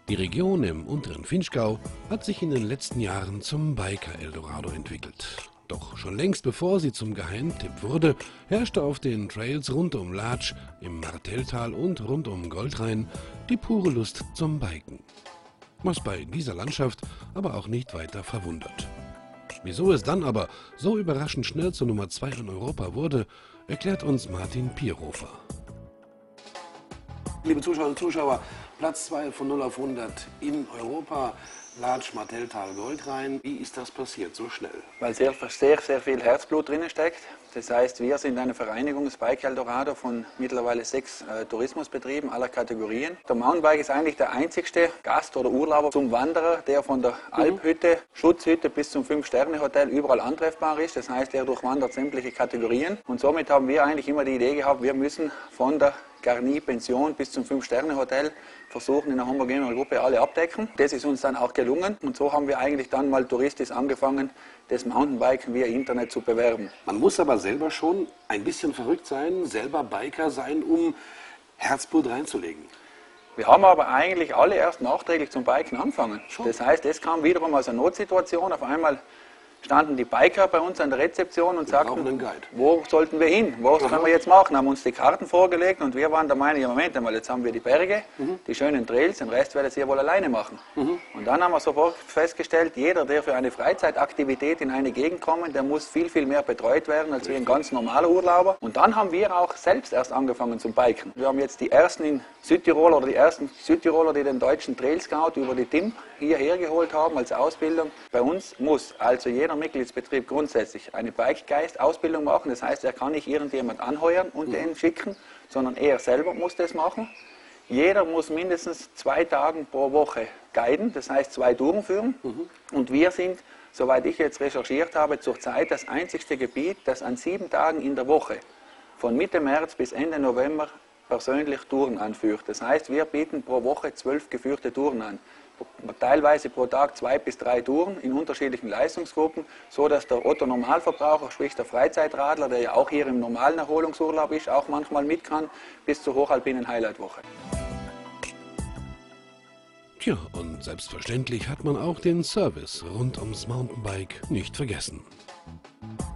Die Region im unteren Vinschgau hat sich in den letzten Jahren zum Biker-Eldorado entwickelt. Doch schon längst bevor sie zum Geheimtipp wurde, herrschte auf den Trails rund um Latsch, im Martelltal und rund um Goldrhein die pure Lust zum Biken. Was bei dieser Landschaft aber auch nicht weiter verwundert. Wieso es dann aber so überraschend schnell zur Nummer 2 in Europa wurde, erklärt uns Martin Pierhofer. Liebe Zuschauerinnen und Zuschauer, Platz 2 von 0 auf 100 in Europa, Latsch, Martelltal, Goldrhein. Wie ist das passiert, so schnell? Weil sehr viel Herzblut drin steckt. Das heißt, wir sind eine Vereinigung, das Bike Eldorado, von mittlerweile 6 Tourismusbetrieben aller Kategorien. Der Mountainbike ist eigentlich der einzigste Gast oder Urlauber zum Wanderer, der von der Alphütte, Schutzhütte bis zum 5-Sterne-Hotel überall antreffbar ist. Das heißt, er durchwandert sämtliche Kategorien. Und somit haben wir eigentlich immer die Idee gehabt, wir müssen von der Garni-Pension bis zum 5-Sterne-Hotel versuchen, in einer homogenen Gruppe alle abdecken. Das ist uns dann auch gelungen und so haben wir eigentlich dann mal touristisch angefangen, das Mountainbiken via Internet zu bewerben. Man muss aber selber schon ein bisschen verrückt sein, selber Biker sein, um Herzblut reinzulegen. Wir haben aber eigentlich alle erst nachträglich zum Biken angefangen. Das heißt, es kam wiederum aus einer Notsituation. Auf einmal standen die Biker bei uns an der Rezeption und sagten, wo sollten wir hin, was können wir jetzt machen, haben uns die Karten vorgelegt und wir waren der Meinung, ja Moment einmal, jetzt haben wir die Berge, die schönen Trails, den Rest werdet ihr wohl alleine machen. Und dann haben wir sofort festgestellt, jeder, der für eine Freizeitaktivität in eine Gegend kommt, der muss viel mehr betreut werden als wie ein ganz normaler Urlauber. Und dann haben wir auch selbst erst angefangen zum Biken. Wir haben jetzt die ersten in Südtirol oder die ersten Südtiroler, die den deutschen Trail Scout über die TIM hierher geholt haben als Ausbildung. Bei uns muss also jeder Mitgliedsbetrieb grundsätzlich eine Bikegeist-Ausbildung machen. Das heißt, er kann nicht irgendjemand anheuern und den schicken, sondern er selber muss das machen. Jeder muss mindestens 2 Tage pro Woche guiden, das heißt 2 Touren führen. Und wir sind, soweit ich jetzt recherchiert habe, zurzeit das einzigste Gebiet, das an 7 Tagen in der Woche von Mitte März bis Ende November persönlich Touren anführt. Das heißt, wir bieten pro Woche 12 geführte Touren an. Teilweise pro Tag 2 bis 3 Touren in unterschiedlichen Leistungsgruppen, so dass der Otto-Normalverbraucher, sprich der Freizeitradler, der ja auch hier im normalen Erholungsurlaub ist, auch manchmal mit kann, bis zur hochalpinen Highlight-Woche. Tja, und selbstverständlich hat man auch den Service rund ums Mountainbike nicht vergessen.